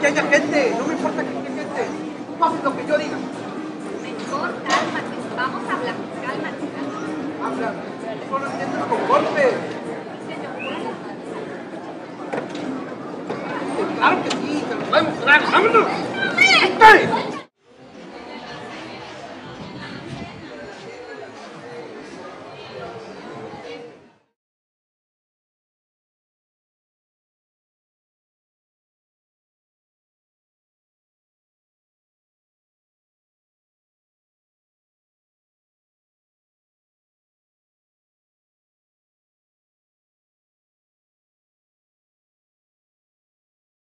haya gente, no me importa que haya gente. Tú haces lo que yo diga. Mejor cálmate, vamos a hablar, cálmate, cálmate. Habla, solo entiendo con golpes.